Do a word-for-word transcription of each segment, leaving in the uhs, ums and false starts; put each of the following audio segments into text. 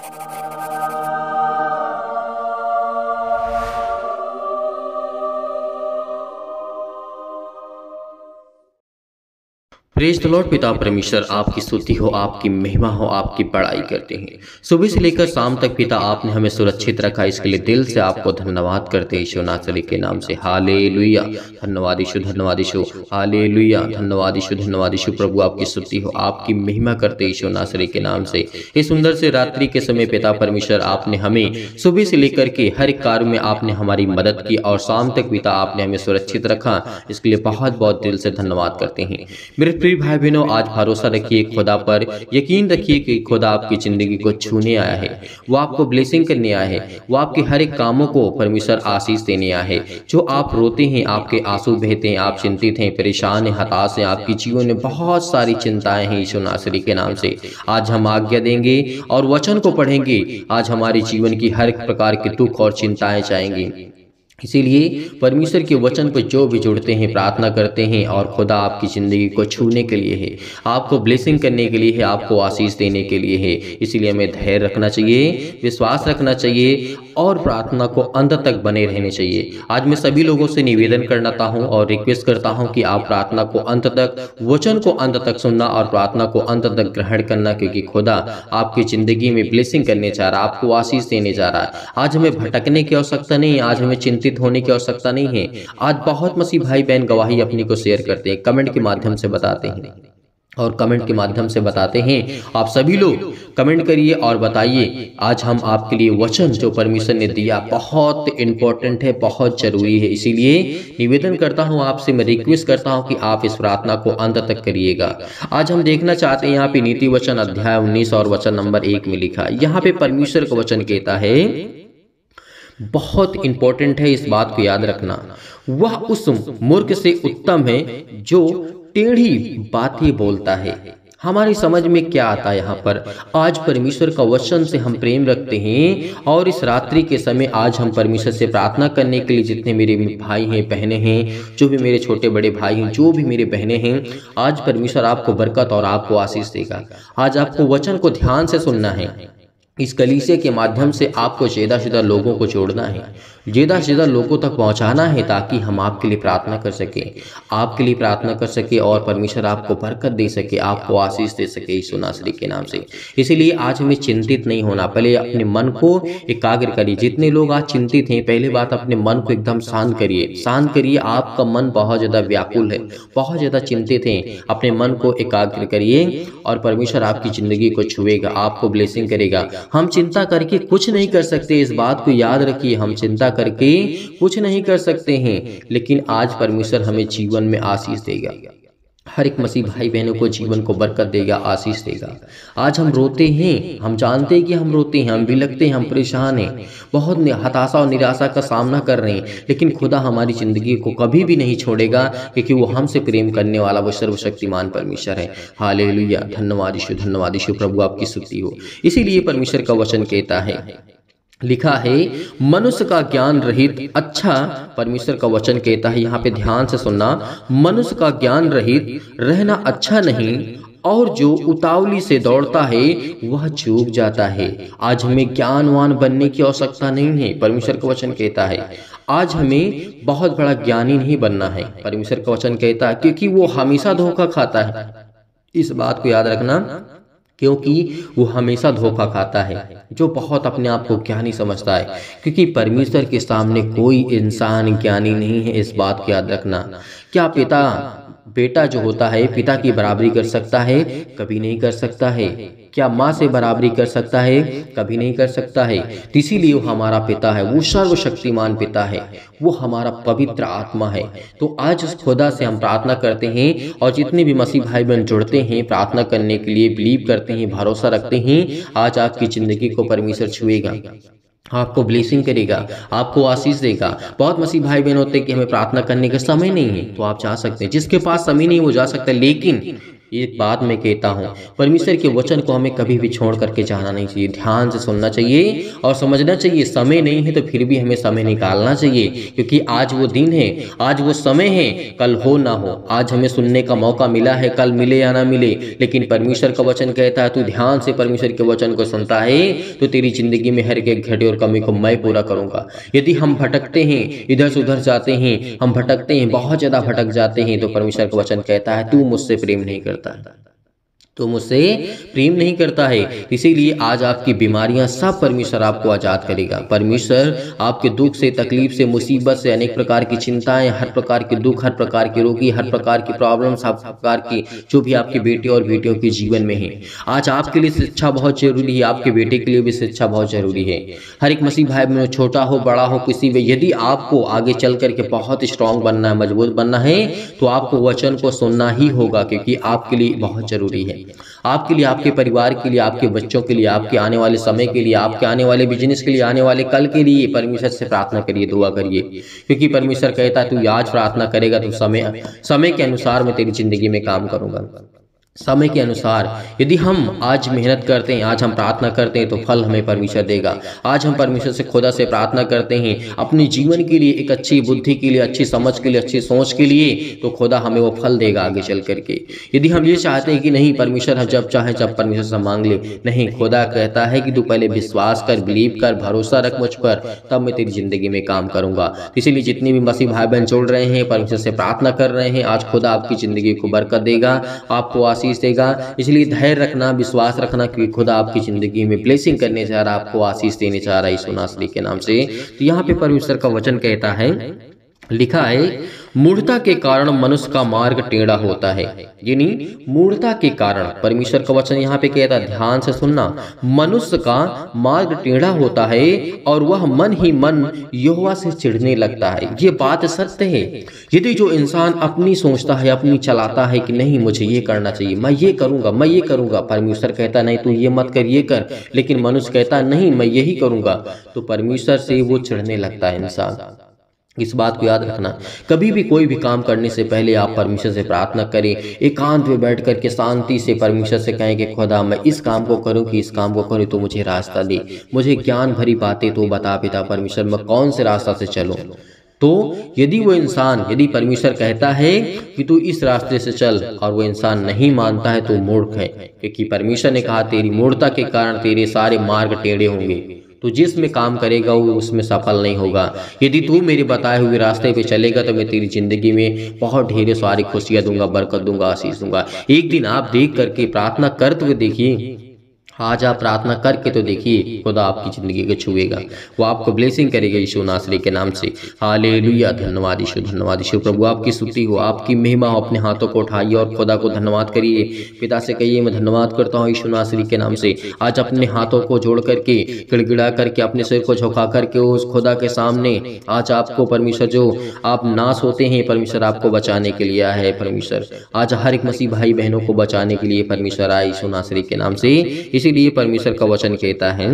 Praise the Lord. पिता परमेश्वर आपकी स्तुति हो, आपकी महिमा हो, आपकी बड़ाई करते हैं। सुबह से लेकर शाम तक पिता आपने हमें सुरक्षित रखा, इसके लिए दिल से आपको धन्यवाद करते हैं यीशु नासरी के नाम से। हालेलुया। धन्यवाद यीशु, धन्यवाद यीशु। हालेलुया। धन्यवाद यीशु, धन्यवाद यीशु। प्रभु आपकी स्तुति हो, आपकी महिमा करते हैं यीशु नासरी के नाम से। इस सुंदर से रात्रि के समय पिता परमेश्वर आपने हमें सुबह से लेकर के हर एक कार्य में आपने हमारी मदद की और शाम तक पिता आपने हमें सुरक्षित रखा, इसके लिए बहुत बहुत दिल से धन्यवाद करते हैं। मेरे प्रिय भाई बहनों, आज भरोसा रखिए खुदा पर, यकीन रखिए कि खुदा आपकी जिंदगी को छूने आया है, वो आपको ब्लेसिंग करने आया है, वो आपके हर एक कामों को परमेश्वर आशीष देने आया है। जो आप रोते हैं, आपके आंसू बहते हैं, आप चिंतित हैं, परेशान हैं, हताश हैं, आपकी जीवन में बहुत सारी चिंताएं हैं यीशु नासरी के नाम से, आज हम आज्ञा देंगे और वचन को पढ़ेंगे। आज हमारे जीवन की हर एक प्रकार के दुख और चिंताएं जाएंगी। इसीलिए परमेश्वर के वचन पर जो भी जुड़ते हैं, प्रार्थना करते हैं और खुदा आपकी ज़िंदगी को छूने के लिए है, आपको ब्लेसिंग करने के लिए है, आपको आशीष देने के लिए है। इसीलिए हमें धैर्य रखना चाहिए, विश्वास रखना चाहिए और प्रार्थना को अंत तक बने रहने चाहिए। आज मैं सभी लोगों से निवेदन करता हूं और रिक्वेस्ट करता हूं कि आप प्रार्थना को अंत तक, वचन को अंत तक सुनना और प्रार्थना को अंत तक ग्रहण करना, क्योंकि खुदा आपकी ज़िंदगी में ब्लेसिंग करने जा रहा है, आपको आशीष देने जा रहा है। आज हमें भटकने की आवश्यकता नहीं है, आज हमें चिंतित होने की आवश्यकता नहीं है। आज बहुत मसीह भाई बहन गवाही अपनी को शेयर करते हैं, कमेंट के माध्यम से बताते हैं और कमेंट के माध्यम से बताते हैं। आप सभी लोग कमेंट करिए और बताइए, आज हम आपके लिए वचन जो परमेश्वर ने दिया बहुत इंपॉर्टेंट है, बहुत जरूरी है। इसीलिए निवेदन करता हूं आपसे, मैं रिक्वेस्ट करता हूं कि आप इस प्रार्थना को अंत तक करिएगा। आज हम देखना चाहते हैं यहाँ पे नीति वचन अध्याय उन्नीस और वचन नंबर एक में लिखा, यहाँ पे परमेश्वर का वचन कहता है, बहुत इंपॉर्टेंट है, इस बात को याद रखना, वह उस मूर्ख से उत्तम है जो टेढ़ी बातें बोलता है। हमारी समझ में क्या आता है यहाँ पर? आज परमेश्वर का वचन से हम प्रेम रखते हैं और इस रात्रि के समय आज हम परमेश्वर से प्रार्थना करने के लिए, जितने मेरे भाई हैं, बहनें हैं, जो भी मेरे छोटे बड़े भाई हैं, जो भी मेरे बहनें हैं, आज परमेश्वर आपको बरकत और आपको आशीष देगा। आज आपको वचन को ध्यान से सुनना है। इस कलीसिया के माध्यम से आपको ज़्यादा से ज़्यादा लोगों को जोड़ना है, ज़्यादा से ज़्यादा लोगों तक पहुंचाना है, ताकि हम आपके लिए प्रार्थना कर सकें, आपके लिए प्रार्थना कर सके और परमेश्वर आपको बरकत दे सके, आपको आशीष दे सके यीशु नासरी के नाम से। इसीलिए आज हमें चिंतित नहीं होना, पहले अपने मन को एकाग्र करिए। जितने लोग आज चिंतित हैं, पहले बात अपने मन को एकदम शांत करिए, शांत करिए। आपका मन बहुत ज़्यादा व्याकुल है, बहुत ज़्यादा चिंतित हैं, अपने मन को एकाग्र करिए और परमेश्वर आपकी ज़िंदगी को छुएगा, आपको ब्लेसिंग करेगा। हम चिंता करके कुछ नहीं कर सकते, इस बात को याद रखिए, हम चिंता करके कुछ नहीं कर सकते हैं, लेकिन आज परमेश्वर हमें जीवन में आशीष देगा। हर एक मसीह भाई बहनों को जीवन को बरकत देगा, आशीष देगा। आज हम रोते हैं, हम जानते हैं कि हम रोते हैं, हम बिलखते हैं, हम परेशान हैं, बहुत हताशा और निराशा का सामना कर रहे हैं, लेकिन खुदा हमारी ज़िंदगी को कभी भी नहीं छोड़ेगा, क्योंकि वो हमसे प्रेम करने वाला वो सर्वशक्तिमान परमेश्वर है। हालेलुया। धन्यवाद यीशु, धन्यवाद यीशु। प्रभु आपकी स्तुति हो। इसीलिए परमेश्वर का वचन कहता है, लिखा है, मनुष्य का ज्ञान रहित अच्छा, परमेश्वर का वचन कहता है, यहाँ पे ध्यान से सुनना, मनुष्य का ज्ञान रहित रहना अच्छा नहीं, और जो उतावली से दौड़ता है वह चूक जाता है। आज हमें ज्ञानवान बनने की आवश्यकता नहीं है, परमेश्वर का वचन कहता है। आज हमें बहुत बड़ा ज्ञानी नहीं बनना है, परमेश्वर का वचन कहता है, क्योंकि वो हमेशा धोखा खाता है। इस बात को याद रखना, क्योंकि वो हमेशा धोखा खाता है, जो बहुत अपने आप को ज्ञानी समझता है, क्योंकि परमेश्वर के सामने कोई इंसान ज्ञानी नहीं है। इस बात को याद रखना। क्या पिता बेटा जो होता है पिता की बराबरी कर सकता है? कभी नहीं कर सकता है। क्या माँ से बराबरी कर सकता है? कभी नहीं कर सकता है। तो इसीलिए वो हमारा पिता है, वो सर्वशक्तिमान पिता है, वो हमारा पवित्र आत्मा है। तो आज उस खुदा से हम प्रार्थना करते हैं और जितने भी मसीह भाई बहन जुड़ते हैं प्रार्थना करने के लिए, बिलीव करते हैं, भरोसा रखते हैं, आज आपकी जिंदगी को परमेश्वर छुएगा, आपको ब्लेसिंग करेगा, आपको आशीष देगा। बहुत मसीह भाई बहन होते हैं कि हमें प्रार्थना करने का समय नहीं है, तो आप जा सकते हैं, जिसके पास समय नहीं वो जा सकता है, लेकिन एक बात मैं कहता हूँ, परमेश्वर के वचन को हमें कभी भी छोड़ करके जाना नहीं चाहिए। ध्यान से सुनना चाहिए और समझना चाहिए। समय नहीं है तो फिर भी हमें समय निकालना चाहिए, क्योंकि आज वो दिन है, आज वो समय है, कल हो ना हो। आज हमें सुनने का मौका मिला है, कल मिले या ना मिले, लेकिन परमेश्वर का वचन कहता है तू ध्यान से परमेश्वर के वचन को सुनता है तो तेरी जिंदगी में हर एक घटे और कमी को मैं पूरा करूंगा। यदि हम भटकते हैं, इधर से उधर जाते हैं, हम भटकते हैं, बहुत ज्यादा भटक जाते हैं, तो परमेश्वर का वचन कहता है तू मुझसे प्रेम नहीं करता है, तो मुझसे प्रेम नहीं करता है। इसीलिए आज आपकी बीमारियां सब परमेश्वर आपको आजाद करेगा। परमेश्वर आपके दुख से, तकलीफ से, मुसीबत से, अनेक प्रकार की चिंताएं, हर प्रकार के दुख, हर प्रकार के रोगी, हर प्रकार की प्रॉब्लम्स, हर प्रकार की जो भी आपके बेटे और बेटियों के जीवन में है, आज आपके लिए शिक्षा बहुत जरूरी है, आपके बेटे के लिए भी शिक्षा बहुत जरूरी है। हर एक मसीह भाई में, छोटा हो बड़ा हो, किसी भी, यदि आपको आगे चल करके बहुत स्ट्रांग बनना है, मजबूत बनना है, तो आपको वचन को सुनना ही होगा, क्योंकि आपके लिए बहुत जरूरी है। आपके लिए, आपके परिवार के लिए, आपके बच्चों के लिए, आपके आने वाले समय के लिए, आपके आने वाले बिजनेस के लिए, आने वाले कल के लिए परमेश्वर से प्रार्थना करिए, दुआ करिए, क्योंकि परमेश्वर कहता है तू आज प्रार्थना करेगा तो समय समय के अनुसार मैं तेरी जिंदगी में काम करूंगा। समय के अनुसार यदि हम आज मेहनत करते हैं, आज हम प्रार्थना करते हैं, तो फल हमें परमेश्वर देगा। आज हम परमेश्वर से, खुदा से प्रार्थना करते हैं अपने जीवन के लिए, एक अच्छी बुद्धि के लिए, अच्छी समझ के लिए, अच्छी सोच के लिए, तो खुदा हमें वो फल देगा आगे चल करके। यदि हम ये चाहते हैं कि नहीं परमेश्वर हम जब चाहे जब परमेश्वर से मांग ले, नहीं, खुदा कहता है कि तू पहले विश्वास कर, बिलीव कर, भरोसा रख मुझ पर, तब मैं तेरी जिंदगी में काम करूंगा। इसीलिए जितने भी मसीह भाई बहन जुड़ रहे हैं, परमेश्वर से प्रार्थना कर रहे हैं, आज खुदा आपकी जिंदगी को बरकत देगा, आपको आशीष देगा। इसलिए धैर्य रखना, विश्वास रखना कि खुदा आपकी जिंदगी में ब्लेसिंग करने जा रहा है, आपको आशीष देने जा रहा है यीशु नासरी के नाम से। तो यहाँ पे परमेश्वर का वचन कहता है, लिखा है, मूढ़ता के कारण मनुष्य का मार्ग टेढ़ा होता है। यानी मूढ़ता के कारण, परमेश्वर का वचन यहाँ पे कहता है, ध्यान से सुनना, मनुष्य का मार्ग टेढ़ा होता है और वह मन ही मन यहोवा से चिढ़ने लगता है। ये बात सत्य है। यदि जो इंसान अपनी सोचता है, अपनी चलाता है कि नहीं मुझे ये करना चाहिए, मैं ये करूंगा, मैं ये करूंगा, परमेश्वर कहता नहीं तू ये मत कर, ये कर, लेकिन मनुष्य कहता नहीं मैं यही करूंगा, तो परमेश्वर से वो चिढ़ने लगता है इंसान। इस बात को याद रखना, कभी भी कोई भी काम करने से पहले आप परमेश्वर से प्रार्थना करें, एकांत में बैठ करके शांति से परमेश्वर से कहें कि खुदा मैं इस काम को करूं कि इस काम को करूं, तो मुझे रास्ता दे, मुझे ज्ञान भरी बातें तो बता पिता परमेश्वर, मैं कौन से रास्ता से चलूं। तो यदि वो इंसान, यदि परमेश्वर कहता है कि तू इस रास्ते से चल और वो इंसान नहीं मानता है, तो मूर्ख है, क्योंकि परमेश्वर ने कहा तेरी मूर्खता के कारण तेरे सारे मार्ग टेढ़े होंगे, तो जिसमें काम करेगा वो उसमें सफल नहीं होगा। यदि तू मेरे बताए हुए रास्ते पे चलेगा तो मैं तेरी जिंदगी में बहुत ढेर सारी खुशियां दूंगा, बरकत दूंगा, आशीष दूंगा। एक दिन आप देख करके प्रार्थना करते हुए देखिए, आज आप प्रार्थना करके तो देखिए, खुदा आपकी जिंदगी को छुएगा, वो आपको ब्लेसिंग करेगा यीशु नासरी के नाम से। हालेलुया, धन्यवाद यीशु, धन्यवाद यीशु। प्रभु आपकी स्तुति हो, आपकी महिमा हो। अपने हाथों को उठाइए और खुदा को धन्यवाद करिए। पिता से कहिए मैं धन्यवाद करता हूँ यीशु नासरी के नाम से। आज अपने हाथों को जोड़ करके, गिड़गिड़ा करके, अपने सिर को झुका करके उस खुदा के सामने आज आपको परमेश्वर, जो आप नाश होते हैं, परमेश्वर आपको बचाने के लिए आया है। परमेश्वर आज हर एक मसीह भाई बहनों को बचाने के लिए परमेश्वर आया यीशु नासरी के नाम से। इसीलिए परमेश्वर का वचन कहता है,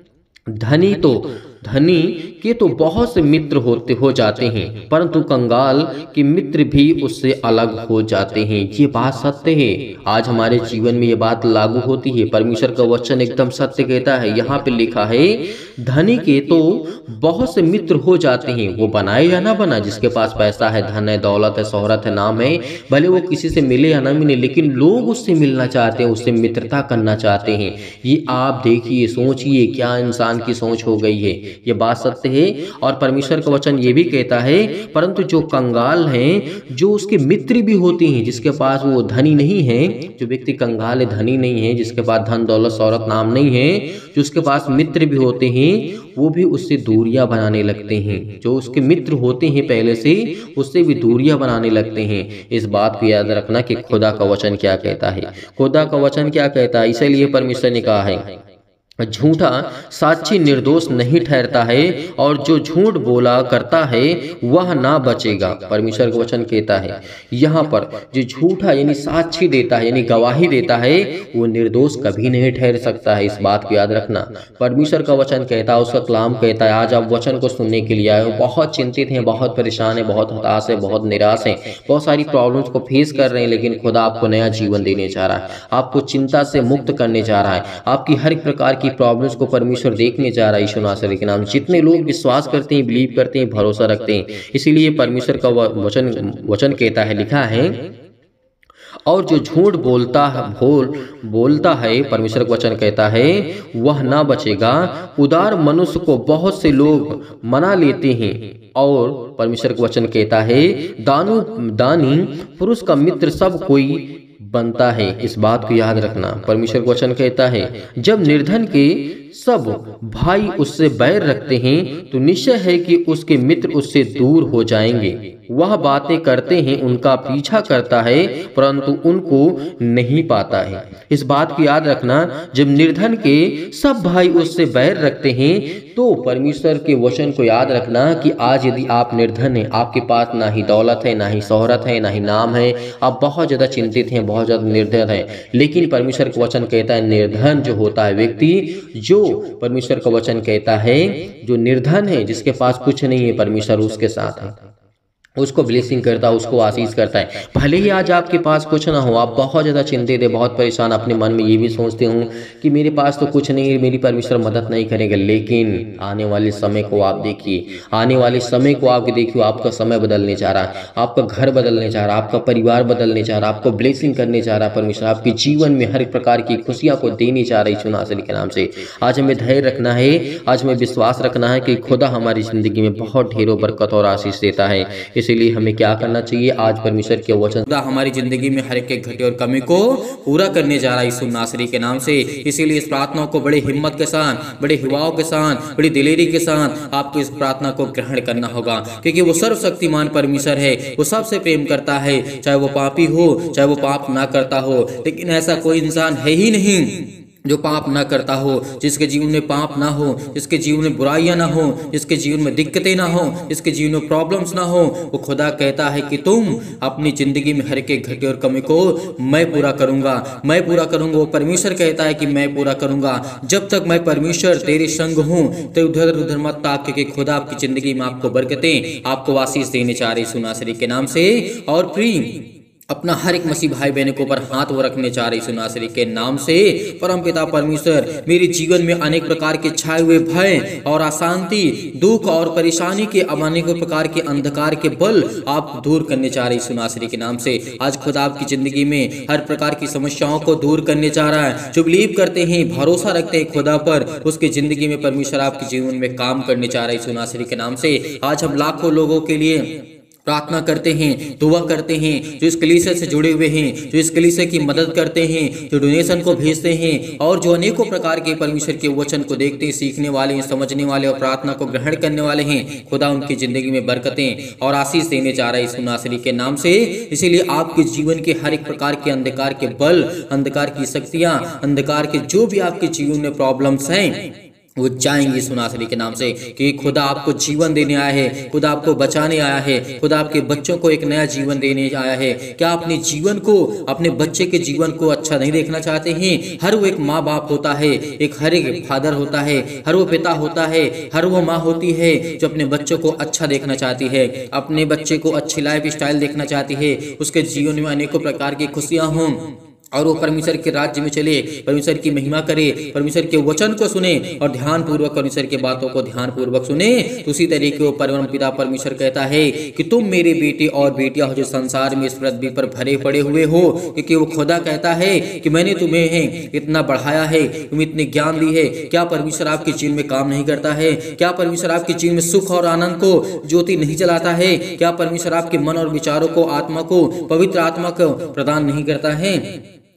धनी तो धनी के तो बहुत से मित्र होते हो जाते हैं, परंतु कंगाल के मित्र भी उससे अलग हो जाते हैं। ये बात सत्य है। आज हमारे जीवन में ये बात लागू होती है। परमेश्वर का वचन एकदम सत्य कहता है। यहाँ पे लिखा है, धनी के तो बहुत से मित्र हो जाते हैं, वो बनाए या ना बना, जिसके पास पैसा है, धन है, दौलत है, शोहरत है, नाम है, भले वो किसी से मिले या ना मिले, लेकिन लोग उससे मिलना चाहते हैं, उससे मित्रता करना चाहते हैं। ये आप देखिए, सोचिए क्या इंसान की सोच हो गई है। ये बात सत्य है। और परमेश्वर का वचन ये भी कहता है, परंतु जो कंगाल हैं, जो उसके मित्र भी होते हैं, जिसके पास वो धनी नहीं है, जो व्यक्ति कंगाल है, धनी नहीं है, जिसके पास धन दौलत शौहरत नाम नहीं है, जो उसके पास मित्र भी होते हैं, वो भी उससे दूरियां बनाने लगते हैं। जो उसके मित्र होते हैं पहले से, उससे भी दूरियां बनाने लगते हैं। इस बात को याद रखना कि खुदा का वचन क्या कहता है। खुदा का वचन क्या कहता है, इसीलिए परमेश्वर ने कहा है, झूठा साक्षी निर्दोष नहीं ठहरता है और जो झूठ बोला करता है वह ना बचेगा। परमेश्वर का वचन कहता है यहाँ पर जो झूठा यानी साक्षी देता है यानी गवाही देता है वो निर्दोष कभी नहीं ठहर सकता है। इस बात को याद रखना। परमेश्वर का वचन कहता है, उसका कलाम कहता है। आज आप वचन को सुनने के लिए आए हो, बहुत चिंतित हैं, बहुत परेशान हैं, बहुत हताश है, बहुत निराश हैं, बहुत सारी प्रॉब्लम्स को फेस कर रहे हैं, लेकिन खुदा आपको नया जीवन देने जा रहा है, आपको चिंता से मुक्त करने जा रहा है, आपकी हर एक प्रकार की प्रॉब्लम्स को परमेश्वर देखने जा रहा है यीशु नासरी के नाम। जितने लोग विश्वास करते हैं, बिलीव करते हैं, भरोसा रखते हैं, इसीलिए परमेश्वर का वचन वचन कहता है, लिखा है, और जो झूठ बोलता है बोल बोलता है परमेश्वर का वचन कहता है वह ना बचेगा। उदार मनुष्य को बहुत से लोग मना लेते हैं और परमेश्वर का वचन कहता है दानु दानी पुरुष का मित्र सब कोई बनता है। इस बात को याद रखना। परमेश्वर का वचन कहता है जब निर्धन के सब भाई उससे बैर रखते हैं तो निश्चय है कि उसके मित्र उससे दूर हो जाएंगे। वह बातें करते हैं, उनका पीछा करता है, परंतु उनको नहीं पाता है। इस बात को याद रखना। जब निर्धन के सब भाई उससे बैर रखते हैं तो परमेश्वर के वचन को याद रखना कि आज यदि आप निर्धन हैं, आपके पास ना ही दौलत है, ना ही शोहरत है, ना ही नाम है, आप बहुत ज़्यादा चिंतित हैं, बहुत ज़्यादा निर्धन हैं, लेकिन परमेश्वर का वचन कहता है निर्धन जो होता है व्यक्ति, जो परमेश्वर का वचन कहता है जो निर्धन है, जिसके पास कुछ नहीं है, परमेश्वर उसके साथ है, उसको ब्लेसिंग करता है, उसको आशीष करता है। भले ही आज आपके पास कुछ ना हो, आप बहुत ज़्यादा चिंतित है, बहुत परेशान, अपने मन में ये भी सोचते हूँ कि मेरे पास तो कुछ नहीं है, मेरी परमेश्वर मदद नहीं करेगा, लेकिन आने वाले समय को आप देखिए, आने वाले समय को आप देखिए, आपका समय बदलने जा रहा है, आपका घर बदलने जा रहा है, आपका परिवार बदलने जा रहा है, आपको ब्लेसिंग करने जा रहा है परमेश्वर, आपके जीवन में हर प्रकार की खुशियाँ को देने जा रही यीशु नासरी के नाम से। आज हमें धैर्य रखना है, आज हमें विश्वास रखना है कि खुदा हमारी ज़िंदगी में बहुत ढेरों बरकत और आशीष देता है। इसीलिए हमें क्या करना चाहिए? आज परमेश्वर के वचन खुदा हमारी जिंदगी में हर एक घटे और कमी को पूरा करने जा रहा है यीशु नासरी के नाम से। इसीलिए इस प्रार्थना को बड़े हिम्मत के साथ, बड़े हिवाओं के साथ, बड़ी दिलेरी के साथ आपको इस प्रार्थना को ग्रहण करना होगा, क्योंकि वो सर्वशक्तिमान परमेश्वर है, वो सबसे प्रेम करता है, चाहे वो पापी हो, चाहे वो पाप ना करता हो। लेकिन ऐसा कोई इंसान है ही नहीं जो पाप ना करता हो, जिसके जीवन में पाप ना हो, जिसके जीवन में बुराइयां ना हो, जिसके जीवन में दिक्कतें ना हो, जिसके जीवन में प्रॉब्लम्स ना हो। वो खुदा कहता है कि तुम अपनी जिंदगी में हर एक घटे और कमी को मैं पूरा करूंगा, मैं पूरा करूंगा। वो परमेश्वर कहता है कि मैं पूरा करूंगा। जब तक मैं परमेश्वर तेरे संग हूँ तो उधर उधर मत ताक, क्योंकि खुदा आपकी जिंदगी में आपको बरकतें, आपको आशीष देने चाह रही यीशु नासरी के नाम से। और प्रिय अपना हर एक मसीह भाई बहनों के ऊपर हाथ वो रखने चाह रही यीशु नासरी के नाम से। परमपिता परमेश्वर मेरे जीवन में अनेक प्रकार के छाए हुए भय और अशांति, दुख और परेशानी के अनेक प्रकार के अंधकार के बल आप दूर करने चाह रही यीशु नासरी के नाम से। आज खुदा आपकी जिंदगी में हर प्रकार की समस्याओं को दूर करने चाह रहा है। जो बिलीव करते हैं, भरोसा रखते हैं खुदा पर, उसकी जिंदगी में परमेश्वर आपके जीवन में काम करने चाह रहा है यीशु नासरी के नाम से। आज हम लाखों लोगों के लिए प्रार्थना करते हैं, दुआ करते हैं, जो इस कलीसिया से जुड़े हुए हैं, जो इस कलीसिया की मदद करते हैं, जो डोनेशन को भेजते हैं, और जो अनेकों प्रकार के परमेश्वर के वचन को देखते हैं, सीखने वाले हैं, समझने वाले और प्रार्थना को ग्रहण करने वाले हैं। खुदा उनकी जिंदगी में बरकतें और आशीष देने जा रहा है यीशु नासरी के नाम से। इसीलिए आपके जीवन के हर एक प्रकार के अंधकार के बल, अंधकार की शक्तियां, अंधकार के जो भी आपके जीवन में प्रॉब्लम्स हैं वो जाएंगे यीशु नासरी के नाम से, कि खुदा आपको जीवन देने आया है, खुदा आपको बचाने आया है, खुदा आपके बच्चों को एक नया जीवन देने आया है। क्या अपने जीवन को, अपने बच्चे के जीवन को अच्छा नहीं देखना चाहते हैं? हर वो एक माँ बाप होता है, एक हर एक फादर होता है, हर वो पिता होता है, हर वो माँ होती है जो अपने बच्चों को अच्छा देखना चाहती है, अपने बच्चे को अच्छी लाइफ स्टाइल देखना चाहती है, उसके जीवन में अनेकों प्रकार की खुशियाँ हों और वो परमेश्वर के राज्य में चले, परमेश्वर की महिमा करे, परमेश्वर के वचन को सुने और ध्यान पूर्वक परमेश्वर की बातों को ध्यान पूर्वक सुने। तो उसी तरीके परम पिता परमेश्वर कहता है कि तुम मेरे बेटे और बेटियां हो जो संसार में इस पृथ्वी पर भरे पड़े हुए हो, क्योंकि वो खुदा कहता है कि मैंने तुम्हें है इतना बढ़ाया है, तुम्हें इतने ज्ञान दी है। क्या परमेश्वर आपके जीवन में काम नहीं करता है? क्या परमेश्वर आपके जीवन में सुख और आनंद को ज्योति नहीं जलाता है? क्या परमेश्वर आपके मन और विचारों को, आत्मा को, पवित्र आत्मा को प्रदान नहीं करता है?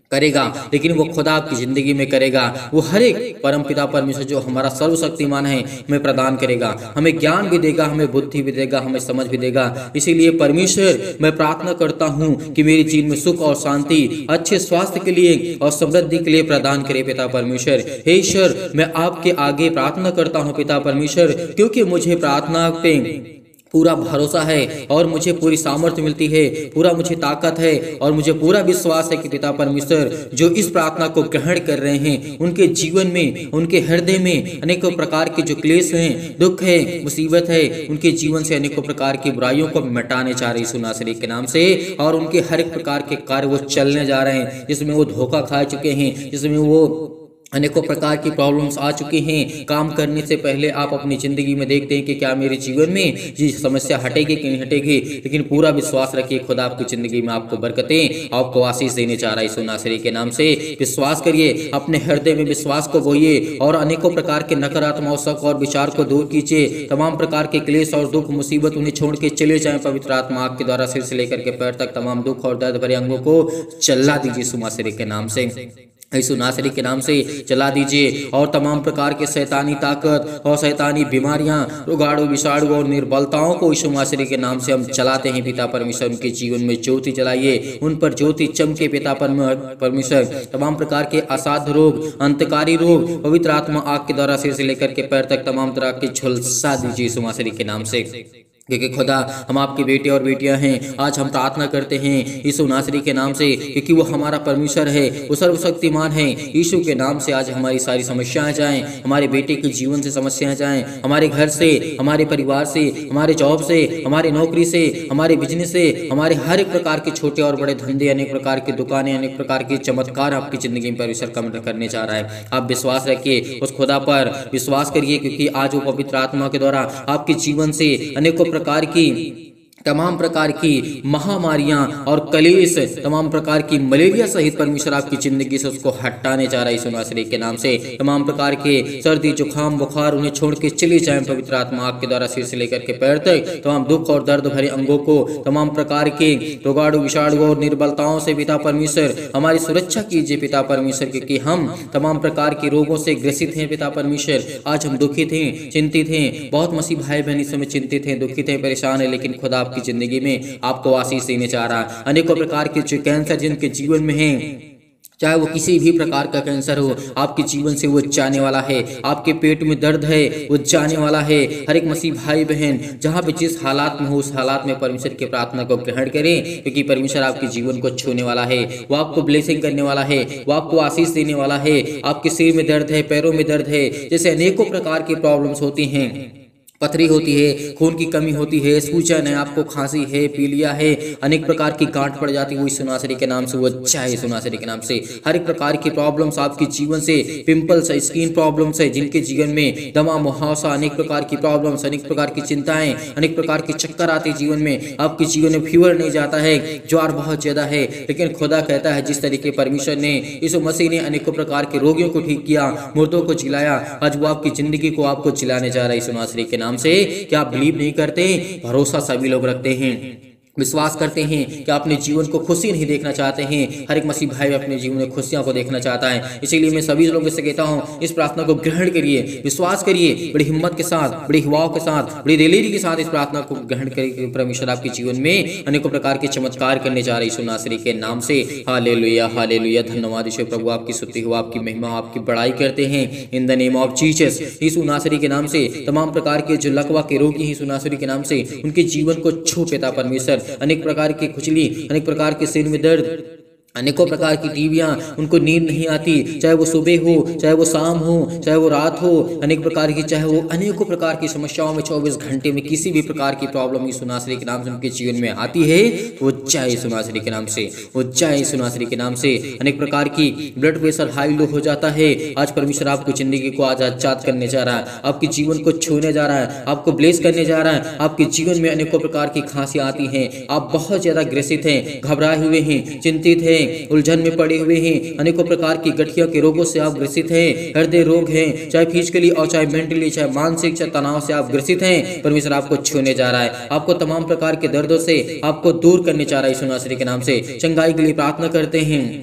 करेगा, लेकिन वो खुदा आपकी ज़िंदगी में करेगा। वो हर एक परम पिता परमेश्वर जो हमारा सर्वशक्तिमान है हमें प्रदान करेगा, हमें ज्ञान भी देगा, हमें बुद्धि भी देगा, हमें समझ भी देगा। इसीलिए परमेश्वर मैं प्रार्थना करता हूँ कि मेरे जीवन में सुख और शांति, अच्छे स्वास्थ्य के लिए और समृद्धि के लिए प्रदान करे पिता परमेश्वर। हे ईश्वर, मैं आपके आगे प्रार्थना करता हूँ पिता परमेश्वर, क्योंकि मुझे प्रार्थना पे पूरा भरोसा है और मुझे पूरी सामर्थ्य मिलती है, पूरा मुझे ताकत है और मुझे पूरा विश्वास है कि पिता परमेश्वर जो इस प्रार्थना को ग्रहण कर रहे हैं उनके जीवन में, उनके हृदय में अनेकों प्रकार के जो क्लेश हैं, दुख है, मुसीबत है, उनके जीवन से अनेकों प्रकार की बुराइयों को मिटाने जा रहे यीशु नासरी के नाम से। और उनके हर एक प्रकार के कार्य वो चलने जा रहे हैं जिसमें वो धोखा खा चुके हैं, जिसमें वो अनेकों प्रकार की प्रॉब्लम्स आ चुकी हैं। काम करने से पहले आप अपनी ज़िंदगी में देखते हैं कि क्या मेरे जीवन में ये समस्या हटेगी कि नहीं हटेगी, लेकिन पूरा विश्वास रखिए खुदा आपकी ज़िंदगी में आपको बरकतें, आपको आशीष देने जा रहा है यीशु नासरी के नाम से। विश्वास करिए, अपने हृदय में विश्वास को बोइए और अनेकों प्रकार के नकारात्मक शक और विचार को दूर कीजिए। तमाम प्रकार के क्लेश और दुख मुसीबत उन्हें छोड़ के चले जाएं। पवित्र आत्मा आपके द्वारा सिर से लेकर के पैर तक तमाम दुख और दर्द भरे अंगों को चला दीजिए यीशु नासरी के नाम से, यीशु नासरी के नाम से चला दीजिए। और तमाम प्रकार के शैतानी ताकत और शैतानी बीमारियां, रोगाणु, विषाणु और निर्बलताओं को यीशु नासरी के नाम से हम चलाते हैं पिता परमेश्वर। उनके जीवन में ज्योति जलाइए, उन पर ज्योति चमके पिता परमेश्वर। तमाम प्रकार के असाध्य रोग, अंतकारी रोग पवित्र आत्मा आग के द्वारा सिर से लेकर के पैर तक तमाम तरह की झुलसा दीजिए यीशु नासरी के नाम से। क्योंकि खुदा हम आपके बेटे और बेटियां हैं। आज हम प्रार्थना करते हैं यीशु नासरी के नाम से, क्योंकि वो हमारा परमेश्वर है, वो सर्वशक्तिमान है। यीशु के नाम से आज हमारी सारी समस्याएं जाएं, हमारे बेटे के जीवन से समस्याएं जाएं, हमारे घर से, हमारे परिवार से, हमारे जॉब से, हमारे नौकरी से, हमारे बिजनेस से, हमारे हर एक प्रकार के छोटे और बड़े धंधे, अनेक प्रकार की दुकानें, अनेक प्रकार के चमत्कार आपकी ज़िंदगी में परमेश्वर कम करने जा रहा है। आप विश्वास रखिए, उस खुदा पर विश्वास करिए, क्योंकि आज वो पवित्र आत्मा के द्वारा आपके जीवन से अनेकों प्रकार की तमाम प्रकार की महामारियां और कलेश, तमाम प्रकार की मलेरिया सहित परमेश्वर आपकी जिंदगी से उसको हटाने जा रहा है यीशु नासरी के नाम से। तमाम प्रकार के सर्दी, जुकाम, बुखार उन्हें छोड़ के चले जाएं पवित्र आत्मा आपके द्वारा सिर से लेकर के पैर तक। तमाम दुख और दर्द भरे अंगों को, तमाम प्रकार के रोगाणु, विषाणु और निर्बलताओं से पिता परमेश्वर हमारी सुरक्षा कीजिए पिता परमेश्वर, क्योंकि हम तमाम प्रकार के रोगों से ग्रसित हैं पिता परमेश्वर। आज हम दुखित हैं, चिंतित हैं, बहुत मसीह भाई बहन इस समय चिंतित हैं, दुखित हैं, परेशान है, लेकिन खुदा की जिंदगी में आपको आशीष देने जा रहा है। अनेकों प्रकार के जो कैंसर जिनके जीवन में हैं, चाहे वो किसी भी प्रकार का कैंसर हो, आपके जीवन से वो जाने वाला है। आपके पेट में दर्द है, वो जाने वाला है। हर एक मसीह भाई बहन जहाँ पे जिस हालात में हो, उस हालात में परमेश्वर की प्रार्थना को ग्रहण करें, क्योंकि परमेश्वर आपके जीवन को छूने वाला है, वो आपको ब्लेसिंग करने वाला है, वो आपको आशीष देने वाला है। आपके सिर में दर्द है, पैरों में दर्द है, जैसे अनेकों प्रकार की प्रॉब्लम्स होती हैं, पथरी होती है, खून की कमी होती है, सूजन है, आपको खांसी है, पीलिया है, अनेक प्रकार की गांठ पड़ जाती है, वो यीशु नासरी के नाम से वो चाहे यीशु नासरी के नाम से। हर एक प्रकार की प्रॉब्लम्स आपके जीवन से, पिंपल्स है, स्किन प्रॉब्लम्स है, जिनके जीवन में दमा, मुहावसा, अनेक प्रकार की प्रॉब्लम्स, अनेक प्रकार की चिंताएं, अनेक प्रकार के चक्कर आते हैं जीवन में, आपके जीवन में फीवर नहीं जाता है, ज्वार बहुत ज्यादा है, लेकिन खुदा कहता है जिस तरीके परमेश्वर ने, यीशु मसीह ने अनेकों प्रकार के रोगियों को ठीक किया, मुर्दों को जिलाया, आज वो आपकी जिंदगी को आपको जिलाने जा रहा है यीशु नासरी के नाम से। क्या आप बिलीव नहीं करते? भरोसा सभी लोग रखते हैं, विश्वास करते हैं कि अपने जीवन को खुशी नहीं देखना चाहते हैं। हर एक मसीह भाई अपने जीवन में खुशियां को देखना चाहता है। इसीलिए मैं सभी लोगों से कहता हूं, इस प्रार्थना को ग्रहण करिए, विश्वास करिए, बड़ी हिम्मत के साथ, बड़ी युवाओं के साथ, बड़ी दिलेरी के साथ इस प्रार्थना को ग्रहण करिए। परमेश्वर आपके जीवन में अनेकों प्रकार के चमत्कार करने जा रहे यीशु नासरी के नाम से। हालेलुया, हालेलुया, धन्यवाद ईश्वर प्रभु, आपकी स्तुति हो, आपकी महिमा, आपकी बड़ाई करते हैं in the name of Jesus. यीशु नासरी के नाम से तमाम प्रकार के जो लकवा के रोगी हैं, यीशु नासरी के नाम से उनके जीवन को छू पिता परमेश्वर। अनेक प्रकार की खुजली, अनेक प्रकार के सिर में दर्द, अनेकों प्रकार की टीवियां, उनको नींद नहीं आती, चाहे वो सुबह हो, चाहे वो शाम हो, चाहे वो रात हो, अनेक प्रकार की, चाहे वो अनेकों प्रकार की समस्याओं में चौबीस घंटे में किसी भी प्रकार की प्रॉब्लम यीशु नासरी के नाम से उनके जीवन में आती है, वो जाए यीशु नासरी के नाम से, वो जाए यीशु नासरी के नाम से। अनेक प्रकार की ब्लड प्रेशर हाई लो हो जाता है, आज परमेश्वर आपको जिंदगी को आज आजाद करने जा रहा है, आपके जीवन को छूने जा रहा है, आपको ब्लेस करने जा रहा है। आपके जीवन में अनेकों प्रकार की खांसी आती हैं, आप बहुत ज्यादा ग्रसित हैं, घबराए हुए हैं, चिंतित हैं, उलझन में पड़े हुए हैं, अनेकों प्रकार की गठिया के रोगों से आप ग्रसित हैं, हृदय रोग हैं, चाहे फिजिकली और चाहे मेंटली, चाहे मानसिक, चाहे तनाव से आप ग्रसित हैं, परमेश्वर आपको छूने जा रहा है, आपको तमाम प्रकार के दर्दों से आपको दूर करने जा रहा है यीशु नासरी के नाम से। चंगाई के लिए प्रार्थना करते हैं,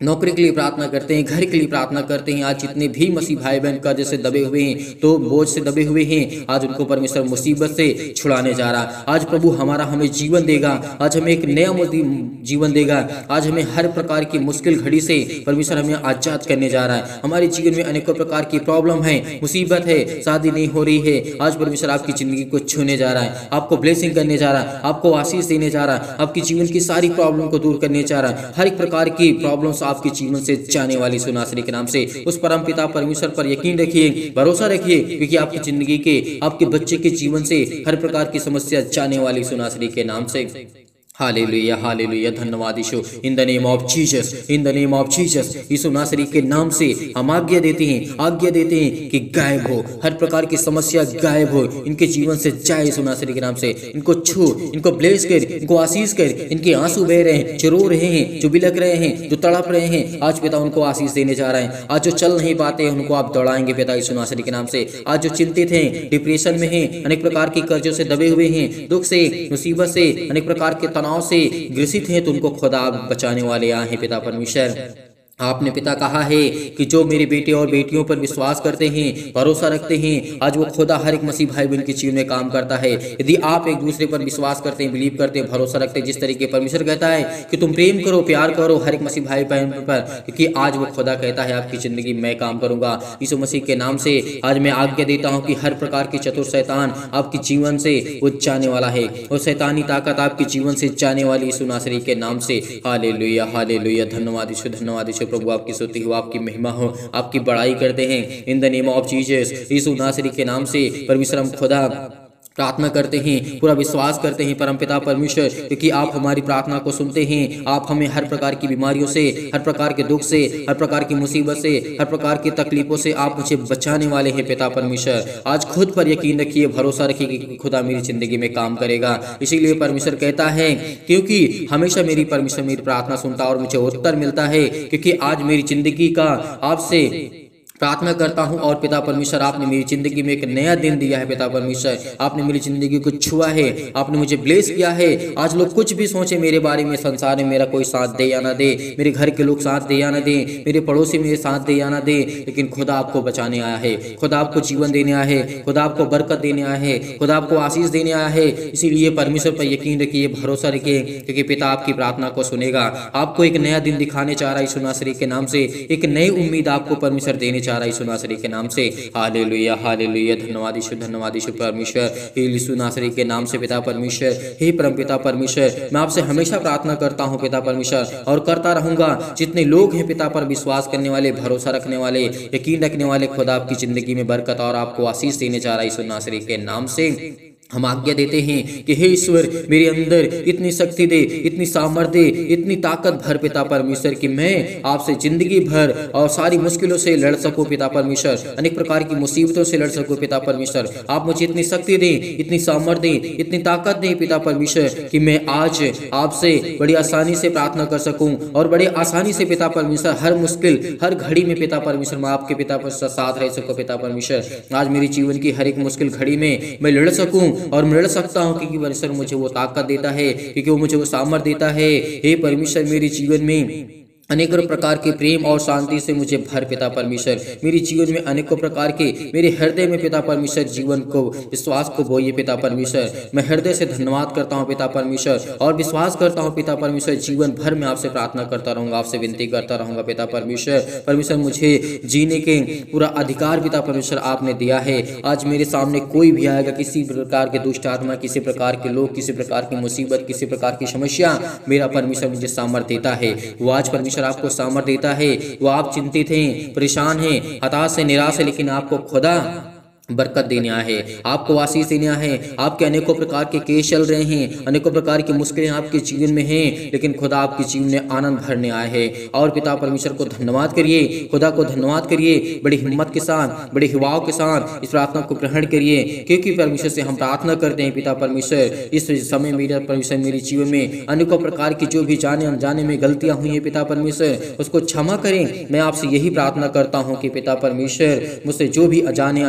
नौकरी के लिए प्रार्थना करते हैं, घर के लिए प्रार्थना करते हैं। आज जितने भी मसीह भाई बहन का जैसे दबे हुए हैं, तो बोझ से दबे हुए हैं, आज उनको परमेश्वर मुसीबत से छुड़ाने जा रहा। आज प्रभु हमारा हमें जीवन देगा, आज हमें एक नया जीवन देगा। आज हमें हर प्रकार की मुश्किल घड़ी से परमेश्वर हमें आजाद करने जा रहा है। हमारे जीवन में अनेकों प्रकार की प्रॉब्लम है, मुसीबत है, शादी नहीं हो रही है, आज परमेश्वर आपकी जिंदगी को छूने जा रहा है, आपको ब्लेसिंग करने जा रहा है, आपको आशीष देने जा रहा है, आपकी जीवन की सारी प्रॉब्लम को दूर करने जा रहा है। हर एक प्रकार की प्रॉब्लम आपके जीवन से जाने वाली सुनासरी के नाम से। उस परम पिता परमेश्वर पर यकीन रखिए, भरोसा रखिए, क्योंकि आपकी जिंदगी के, आपके बच्चे के जीवन से हर प्रकार की समस्या जाने वाली सुनासरी के नाम से। हालेलुया, हालेलुया, धन्यवाद यीशु। In the name of Jesus, in the name of Jesus, यीशु नासरी के नाम से हम आज्ञा देते हैं, आज्ञा देते हैं कि गायब हो, हर प्रकार की समस्या गायब हो, इनके जीवन से जाए यीशु नासरी के नाम से। इनको छू, इनको ब्लेस कर, इनको आशीष कर। इनके आंसू बह रहे हैं, जो रो रहे हैं, जो बिलक रहे हैं, जो तड़प रहे हैं, आज पिता उनको आशीष देने जा रहे हैं। आज जो चल नहीं पाते उनको आप दौड़ाएंगे पिता यीशु नासरी के नाम से। आज जो चिंतित हैं, डिप्रेशन में हैं, अनेक प्रकार के कर्जों से दबे हुए हैं, दुख से, मुसीबत से, अनेक प्रकार के तनाव से ग्रसित हैं, तो उनको खुदा बचाने वाले आए हैं पिता परमेश्वर। आपने पिता कहा है कि जो मेरे बेटे और बेटियों पर विश्वास करते हैं, भरोसा रखते हैं, आज वो खुदा हर एक मसीह भाई बहन के जीवन में काम करता है। यदि आप एक दूसरे पर विश्वास करते हैं, बिलीव करते हैं, भरोसा रखते हैं, जिस तरीके परमेश्वर कहता है कि तुम प्रेम करो, प्यार करो हर एक मसीह भाई बहन पर, क्योंकि आज वो खुदा कहता है आपकी जिंदगी मैं काम करूंगा। यीशु मसीह के नाम से आज मैं आज्ञा देता हूं कि हर प्रकार की चतुर शैतान आपके जीवन से वो जाने वाला है, और शैतानी ताकत आपके जीवन से जाने वाली यीशु नासरी के नाम से। हालेलुया, हालेलुया, धन्यवाद यीशु, धन्यवाद यीशु। प्रभु आपकी स्तुति हो, आपकी महिमा हो, आपकी बड़ाई करते हैं। In the name of Jesus, यीशु नासरी के नाम से परमेश्वर हम खुदा प्रार्थना करते हैं, पूरा विश्वास करते हैं परमपिता परमेश्वर, क्योंकि आप हमारी प्रार्थना को सुनते हैं। आप हमें हर प्रकार की बीमारियों से, हर प्रकार के दुख से, हर प्रकार की मुसीबत से, हर प्रकार की तकलीफों से आप मुझे बचाने वाले हैं पिता परमेश्वर। आज खुद पर यकीन रखिए, भरोसा रखिए कि खुदा मेरी जिंदगी में काम करेगा। इसीलिए परमेश्वर कहता है, क्योंकि हमेशा मेरी परमेश्वर मेरी प्रार्थना सुनता और मुझे उत्तर मिलता है, क्योंकि आज मेरी जिंदगी का आपसे प्रार्थना करता हूं। और पिता परमेश्वर आपने मेरी जिंदगी में एक नया दिन दिया है पिता परमेश्वर, आपने मेरी जिंदगी को छुआ है, आपने मुझे ब्लेस किया है। आज लोग कुछ भी सोचे मेरे बारे में, संसार में मेरा कोई साथ दे या ना दे, मेरे घर के लोग साथ दे या ना दे, मेरे पड़ोसी मेरे साथ दे या ना दे, लेकिन खुदा आपको बचाने आया है, खुदा आपको जीवन देने आया है, खुदा आपको बरकत देने आया है, खुदा आपको आशीष देने आया है। इसीलिए परमेश्वर पर यकीन रखिए, भरोसा रखिए, क्योंकि पिता आपकी प्रार्थना को सुनेगा। आपको एक नया दिन दिखाने चाह रहा है यीशु नासरी के नाम से, एक नई उम्मीद आपको परमेश्वर देने चाह रहा है यीशु नासरी के नाम से। हालेलुया, हालेलुया, धन्यवाद यीशु, धन्यवाद यीशु परमेश्वर, यीशु नासरी के नाम से पिता परमेश्वर। हे परम पिता परमेश्वर, मैं आपसे हमेशा प्रार्थना करता हूं पिता परमेश्वर, और करता रहूंगा। जितने लोग हैं पिता पर विश्वास करने वाले, भरोसा रखने वाले, यकीन रखने वाले, खुदा आपकी जिंदगी में बरकत और आपको आशीष देने जा रहा है यीशु नासरी के नाम से। हम आज्ञा देते हैं कि हे ईश्वर, मेरे अंदर इतनी शक्ति दे, इतनी सामर्थ्य दे, इतनी ताकत भर पिता परमेश्वर, कि मैं आपसे जिंदगी भर और सारी मुश्किलों से लड़ सकूं पिता परमेश्वर, अनेक प्रकार की मुसीबतों से लड़ सकूं पिता परमेश्वर। आप मुझे इतनी शक्ति दें, इतनी सामर्थ्य दें, इतनी ताकत दें पिता परमेश्वर, कि मैं आज आपसे बड़ी आसानी से प्रार्थना कर सकूं, और बड़ी आसानी से पिता परमेश्वर हर मुश्किल, हर घड़ी में पिता परमेश्वर मैं आपके पिता परमेश्वर साथ रह सकूं पिता परमेश्वर। आज मेरी जीवन की हर एक मुश्किल घड़ी में मैं लड़ सकूं और मैं लड़ सकता हूं, क्योंकि परमेश्वर मुझे वो ताकत देता है, क्योंकि वो मुझे वो सामर्थ्य देता है। हे परमेश्वर, मेरे जीवन में अनेकों प्रकार के प्रेम और शांति से मुझे भर पिता परमेश्वर। मेरे जीवन में अनेकों प्रकार के, मेरे हृदय में पिता परमेश्वर जीवन को, विश्वास को बोइए पिता परमेश्वर। मैं हृदय से धन्यवाद करता हूं पिता परमेश्वर, और विश्वास करता हूं पिता परमेश्वर, जीवन भर में आपसे प्रार्थना करता रहूंगा, आपसे विनती करता रहूंगा पिता परमेश्वर। परमेश्वर, मुझे जीने के पूरा अधिकार पिता परमेश्वर आपने दिया है। आज मेरे सामने कोई भी आएगा, किसी प्रकार के दुष्ट आत्मा, किसी प्रकार के लोग, किसी प्रकार की मुसीबत, किसी प्रकार की समस्या, मेरा परमेश्वर मुझे सामर्थ्य देता है। वो आज परमेश्वर आपको सामर्थ्य देता है। वो आप चिंतित हैं, परेशान हैं, हताश है, निराश है, लेकिन आपको खुदा बरकत देने आया है, आपको आशीष देने आया है। आपके अनेकों प्रकार के केस चल रहे हैं, अनेकों प्रकार की मुश्किलें आपके जीवन में हैं, लेकिन खुदा आपके जीवन में आनंद भरने आया है। और पिता परमेश्वर को धन्यवाद करिए, खुदा को धन्यवाद करिए, बड़ी हिम्मत के साथ, बड़े हिवाव के साथ इस प्रार्थना को ग्रहण करिए, क्योंकि परमेश्वर से हम प्रार्थना करते हैं पिता परमेश्वर। इस समय मेरा परमेश्वर मेरे जीवन में अनेकों प्रकार की जो भी जाने अनजाने में गलतियां हुई हैं पिता परमेश्वर, उसको क्षमा करें। मैं आपसे यही प्रार्थना करता हूँ कि पिता परमेश्वर, मुझसे जो भी अजाने अनजाने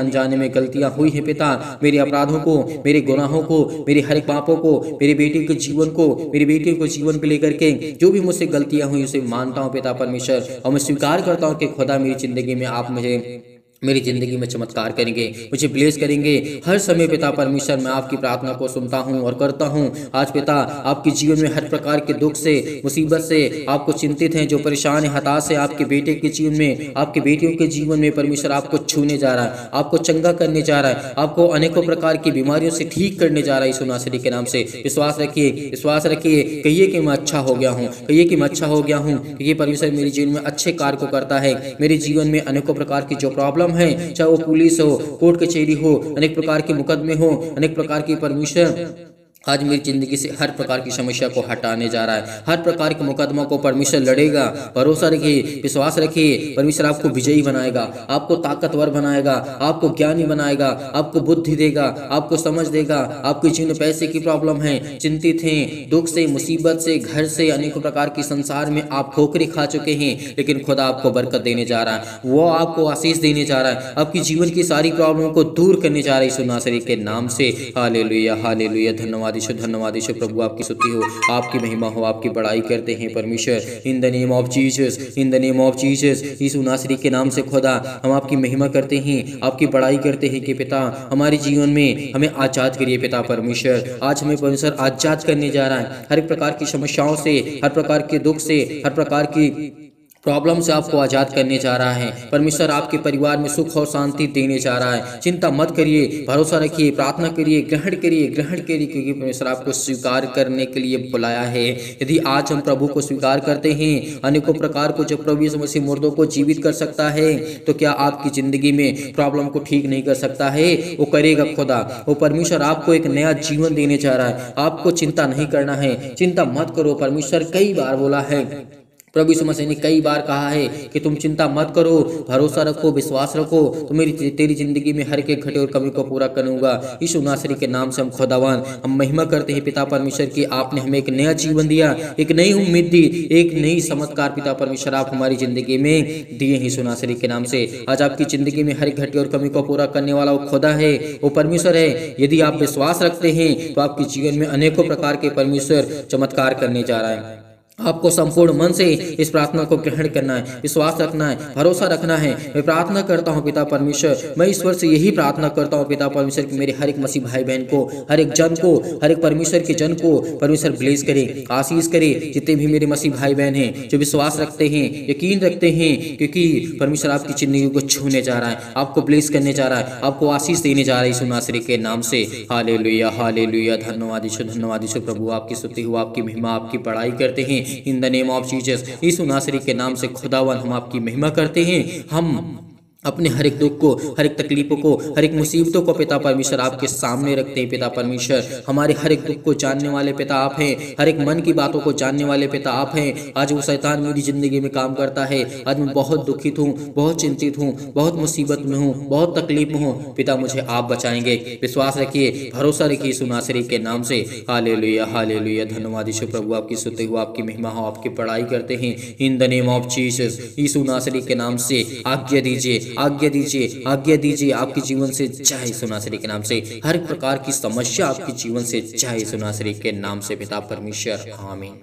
में गलतियां हुई हैं पिता, मेरे अपराधों को, मेरे गुनाहों को, मेरे हर एक पापों को, मेरी बेटी के जीवन को, मेरी बेटी को जीवन को लेकर के जो भी मुझसे गलतियां हुई उसे मानता हूँ पिता परमेश्वर, और मैं स्वीकार करता हूँ कि खुदा मेरी जिंदगी में आप मुझे मेरी ज़िंदगी में चमत्कार करेंगे, मुझे ब्लेस करेंगे हर समय पिता परमेश्वर। मैं आपकी प्रार्थना को सुनता हूं और करता हूं। आज पिता आपके जीवन में हर प्रकार के दुख से, मुसीबत से आपको चिंतित हैं, जो परेशान है, हताश है, आपके बेटे के जीवन में, आपके बेटियों के जीवन में परमेश्वर आपको छूने जा रहा है, आपको चंगा करने जा रहा है, आपको अनेकों प्रकार की बीमारियों से ठीक करने जा रहा है यीशु नासरी के नाम से। विश्वास रखिए, विश्वास रखिए, कहिए कि मैं अच्छा हो गया हूँ, कहिए कि मैं अच्छा हो गया हूँ, ये परमेश्वर मेरे जीवन में अच्छे कार्य को करता है। मेरे जीवन में अनेकों प्रकार की जो प्रॉब्लम है, चाहे वो पुलिस हो, कोर्ट कचहरी हो, अनेक प्रकार के मुकदमे हो, अनेक प्रकार की परमेश्वर आज मेरी जिंदगी से हर प्रकार की समस्या को हटाने जा रहा है। हर प्रकार के मुकदमा को परमेश्वर लड़ेगा। भरोसा रखिए, विश्वास रखिए, परमेश्वर आपको विजयी बनाएगा, आपको ताकतवर बनाएगा, आपको ज्ञानी बनाएगा, आपको बुद्धि देगा, आपको समझ देगा। आपके जीवन में पैसे की प्रॉब्लम है, चिंतित हैं, दुख से, मुसीबत से, घर से, अनेकों प्रकार की संसार में आप ठोकरें खा चुके हैं, लेकिन खुदा आपको बरकत देने जा रहा है, वो आपको आशीष देने जा रहा है, आपकी जीवन की सारी प्रॉब्लम को दूर करने जा रहा है यीशु नासरी के नाम से। हालेलुया, हालेलुया, धन्यवाद यीशु, धन्यवाद यीशु। प्रभु आपकी स्तुति हो, आपकी महिमा हो, आपकी बड़ाई करते हैं परमेश्वर। In the name of Jesus, in the name of Jesus, यीशु नासरी के नाम से खुदा हम आपकी महिमा करते हैं, आपकी बड़ाई करते हैं कि पिता हमारे जीवन में हमें आजाद करिए पिता परमेश्वर। आज हमें परमेश्वर आजाद करने जा रहा है हर एक प्रकार की समस्याओं से, हर प्रकार के दुख से, हर प्रकार की प्रॉब्लम से आपको आज़ाद करने जा रहा है परमेश्वर। आपके परिवार में सुख और शांति देने जा रहा है। चिंता मत करिए, भरोसा रखिए, प्रार्थना करिए, ग्रहण करिए, ग्रहण करिए, क्योंकि परमेश्वर आपको स्वीकार करने के लिए बुलाया है। यदि आज हम प्रभु को स्वीकार करते हैं, अनेकों प्रकार को जब प्रभु यीशु मसीह मुर्दों को जीवित कर सकता है, तो क्या आपकी जिंदगी में प्रॉब्लम को ठीक नहीं कर सकता है? वो करेगा खुदा। वो परमेश्वर आपको एक नया जीवन देने जा रहा है। आपको चिंता नहीं करना है, चिंता मत करो। परमेश्वर कई बार बोला है, प्रभु यीशु मसीह ने कई बार कहा है कि तुम चिंता मत करो, भरोसा रखो, विश्वास रखो, तो मेरी तेरी जिंदगी में हर एक घटे और कमी को पूरा करूंगा। यीशु नासरी के नाम से हम खुदावन हम महिमा करते हैं पिता परमेश्वर की। आपने हमें एक नया जीवन दिया, एक नई उम्मीद दी, एक नई चमत्कार पिता परमेश्वर आप हमारी जिंदगी में दिए हैं यीशु नासरी के नाम से। आज आपकी जिंदगी में हर एक घटे और कमी को पूरा करने वाला वो खुदा है, वो परमेश्वर है। यदि आप विश्वास रखते हैं तो आपके जीवन में अनेकों प्रकार के परमेश्वर चमत्कार करने जा रहा है। आपको संपूर्ण मन से इस प्रार्थना को ग्रहण करना है, विश्वास रखना है, भरोसा रखना है। मैं प्रार्थना करता हूँ पिता परमेश्वर, मैं ईश्वर से यही प्रार्थना करता हूँ पिता परमेश्वर कि मेरे हर एक मसीह भाई बहन को, हर एक जन को, हर एक परमेश्वर के जन को परमेश्वर ब्लेस करे, आशीष करे। जितने भी मेरे मसीह भाई बहन हैं जो विश्वास रखते हैं, यकीन रखते हैं, क्योंकि परमेश्वर आपकी जिंदगी को छूने जा रहा है, आपको ब्लेस करने जा रहा है, आपको आशीष देने जा रहा है यीशु नासरी के नाम से। हालेलुया, हालेलुया, धन्यवाद यीशु, धन्यवाद यीशु। प्रभु आपकी स्तुति हो, आपकी महिमा, आपकी बड़ाई करते हैं in the name of Jesus. यीशु नासरी के नाम से खुदावन हम आपकी महिमा करते हैं। हम अपने हर एक दुख को, हर एक तकलीफों को, हर एक मुसीबतों को पिता परमेश्वर आपके सामने रखते हैं पिता परमेश्वर। हमारे हर एक दुख को जानने वाले पिता आप हैं, हर एक मन की बातों को जानने वाले पिता आप हैं। आज वो शैतान मेरी जिंदगी में काम करता है, आज मैं बहुत दुखित हूँ, बहुत चिंतित हूँ, बहुत मुसीबत में हूँ, बहुत तकलीफ में हूँ, पिता मुझे आप बचाएंगे। विश्वास रखिए, भरोसा रखिए यीशु नासरी के नाम से। हालेलुया, हालेलुया, धन्यवाद यीशु। प्रभु आपकी स्तुति हो, आपकी महिमा हो, आपकी बड़ाई करते हैं in the name of Jesus. यीशु नासरी के नाम से आज्ञा दीजिए, आज्ञा दीजिए, आज्ञा दीजिए। आपके जीवन से जाए यीशु नासरी के नाम से। हर प्रकार की समस्या आपके जीवन से जाए यीशु नासरी के नाम से पिता परमेश्वर, आमीन।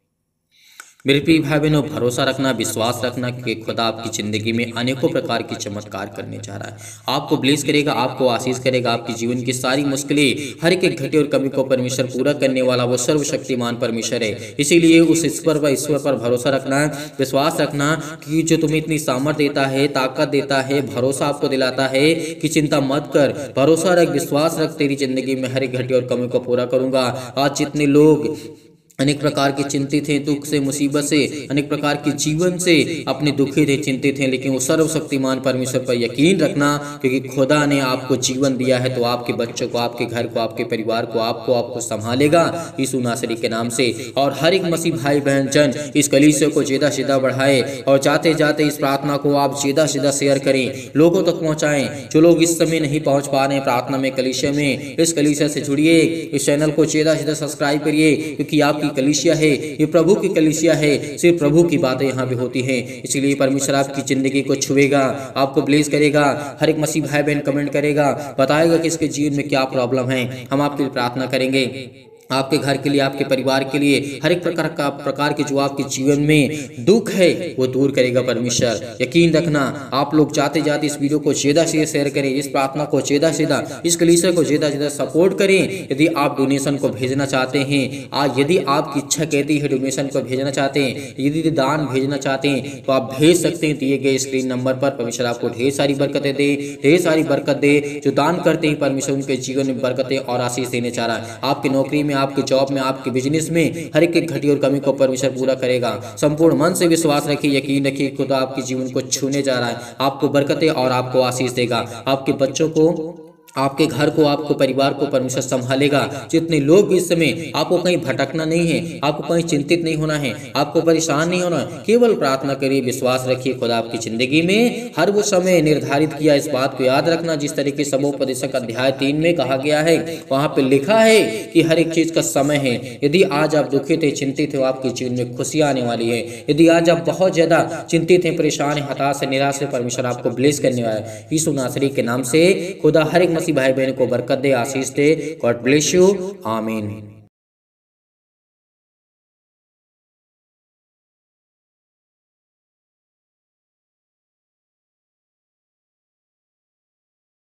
मेरे प्रिय भाई बहनों, भरोसा रखना, विश्वास रखना कि खुदा आपकी जिंदगी में अनेकों प्रकार की चमत्कार करने जा रहा है। आपको ब्लेस करेगा, आपको आशीष करेगा, आपकी जीवन की सारी मुश्किलें, हर एक घटे और कमी को परमेश्वर पूरा करने वाला वो सर्वशक्तिमान परमेश्वर है। इसीलिए उस ईश्वर पर ईश्वर पर भरोसा रखना, विश्वास रखना कि जो तुम्हें इतनी सामर्थ्य देता है, ताकत देता है, भरोसा आपको दिलाता है कि चिंता मत कर, भरोसा रख, विश्वास रख, तेरी जिंदगी में हर एक घटे और कमी को पूरा करूंगा। आज जितने लोग अनेक प्रकार के चिंतित हैं, दुख से, मुसीबत से, अनेक प्रकार के जीवन से अपने दुखी थे, चिंतित हैं, लेकिन वो सर्वशक्तिमान परमेश्वर पर यकीन रखना, क्योंकि खुदा ने आपको जीवन दिया है तो आपके बच्चों को, आपके घर को, आपके परिवार को, आपको आपको संभालेगा यीशु नासरी के नाम से। और हर एक मसीह भाई बहन जन इस कलीसिया को ज्यादा से ज्यादा बढ़ाए और जाते जाते इस प्रार्थना को आप ज्यादा से ज्यादा शेयर करें, लोगों तक पहुँचाएं। जो लोग इस समय नहीं पहुँच पा रहे हैं प्रार्थना में, कलीसिया में, इस कलीसिया से जुड़िए, इस चैनल को ज्यादा से ज्यादा सब्सक्राइब करिए, क्योंकि आपकी कलीसिया है, ये प्रभु की कलीसिया है, सिर्फ प्रभु की बातें यहाँ पे होती हैं। इसलिए परमेश्वर आपकी जिंदगी को छुएगा, आपको ब्लेस करेगा। हर एक मसीह भाई बहन कमेंट करेगा, बताएगा कि इसके जीवन में क्या प्रॉब्लम है, हम आपके लिए प्रार्थना करेंगे। आपके घर के लिए, आपके परिवार के लिए, हर एक प्रकार का प्रकार के जो आपके जीवन में दुख है वो दूर करेगा परमेश्वर। यकीन रखना, आप लोग जाते जाते इस वीडियो को ज़्यादा से शेयर करें, इस प्रार्थना को ज़्यादा से ज़्यादा, इस कलीसिया को ज़्यादा से ज़्यादा सपोर्ट करें। यदि आप डोनेशन को भेजना चाहते हैं, आज यदि आपकी इच्छा कहती है डोनेशन को भेजना चाहते हैं, यदि दान भेजना चाहते हैं तो आप भेज सकते हैं दिए गए स्क्रीन नंबर पर। परमेश्वर आपको ढेर सारी बरकतें दे, ढेर सारी बरकत दे। जो दान करते हैं परमेश्वर उनके जीवन में बरकतें और आशीष देने चाह रहा है। आपकी नौकरी में, आपके जॉब में, आपके बिजनेस में हर एक घटी और कमी को परमेश्वर पूरा करेगा। संपूर्ण मन से विश्वास रखिए, यकीन रखिए, खुदा आपके जीवन को छूने जा रहा है, आपको बरकतें और आपको आशीष देगा। आपके बच्चों को, आपके घर को, आपको परिवार को परमेश्वर संभालेगा। जितने लोग भी इस समय, आपको कहीं भटकना नहीं है, आपको कहीं चिंतित नहीं होना है, आपको परेशान नहीं होना है। केवल प्रार्थना करिए, विश्वास रखिए, खुदा आपकी जिंदगी में हर वो समय निर्धारित किया। इस बात को याद रखना, जिस तरीके से सबोपदेशक अध्याय तीन में कहा गया है, वहां पे लिखा है कि हर एक चीज का समय है। यदि आज आप दुखित है, चिंतित हो, आपके जीवन में खुशियां आने वाली है। यदि आज आप बहुत ज्यादा चिंतित हैं, परेशान हैं, हताश है, निराश है, परमेश्वर आपको ब्लेस करने वाला है। यीशु नासरी के नाम से खुदा हर एक मसीह भाई बहन को बरकत दे, आशीष दे। गॉड ब्लेस यू, आमीन।